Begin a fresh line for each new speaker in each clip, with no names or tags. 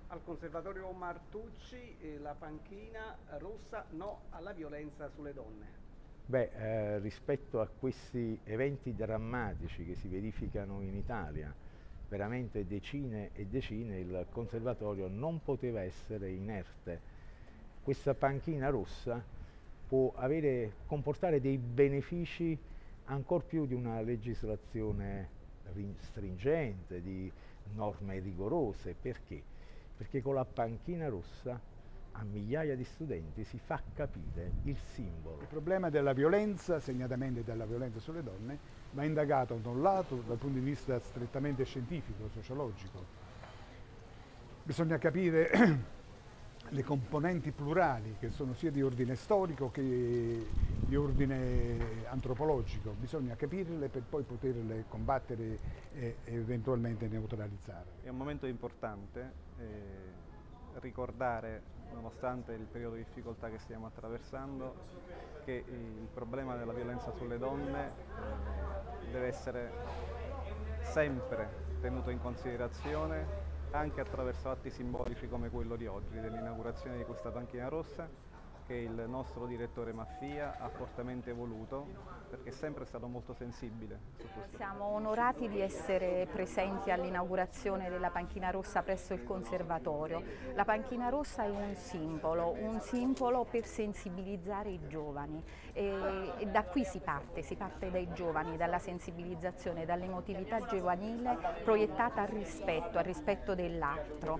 Al Conservatorio Martucci la panchina rossa no alla violenza sulle donne.
Rispetto a questi eventi drammatici che si verificano in Italia, veramente decine e decine, il Conservatorio non poteva essere inerte. Questa panchina rossa può comportare dei benefici ancor più di una legislazione stringente, di norme rigorose. Perché? Perché con la panchina rossa a migliaia di studenti si fa capire il simbolo.
Il problema della violenza, segnatamente della violenza sulle donne, va indagato da un lato dal punto di vista strettamente scientifico, sociologico. Bisogna capire le componenti plurali, che sono sia di ordine storico che di ordine antropologico. Bisogna capirle per poi poterle combattere e eventualmente neutralizzare.
È un momento importante ricordare, nonostante il periodo di difficoltà che stiamo attraversando, che il problema della violenza sulle donne deve essere sempre tenuto in considerazione anche attraverso atti simbolici come quello di oggi, dell'inaugurazione di questa panchina rossa, che il nostro direttore Maffia ha fortemente voluto, perché è sempre stato molto sensibile su questo.
Siamo onorati di essere presenti all'inaugurazione della panchina rossa presso il Conservatorio. La panchina rossa è un simbolo per sensibilizzare i giovani e da qui si parte dai giovani, dalla sensibilizzazione, dall'emotività giovanile proiettata al rispetto dell'altro.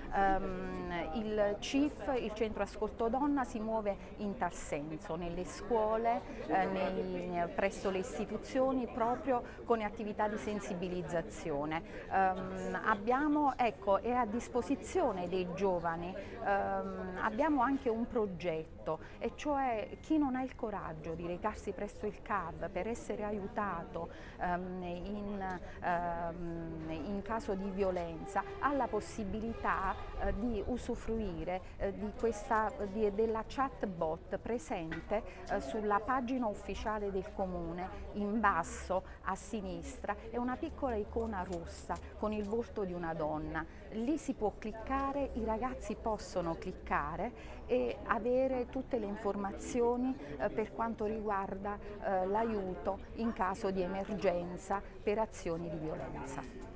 Il CIF, il Centro Ascolto Donna, si muove in tal senso, nelle scuole, presso le istituzioni, proprio con attività di sensibilizzazione. È a disposizione dei giovani, abbiamo anche un progetto, e cioè chi non ha il coraggio di recarsi presso il CAV per essere aiutato in caso di violenza, ha la possibilità di usufruire della chatbot presente sulla pagina ufficiale del Comune. In basso a sinistra è una piccola icona rossa con il volto di una donna. Lì si può cliccare, i ragazzi possono cliccare e avere tutte le informazioni per quanto riguarda l'aiuto in caso di emergenza per azioni di violenza.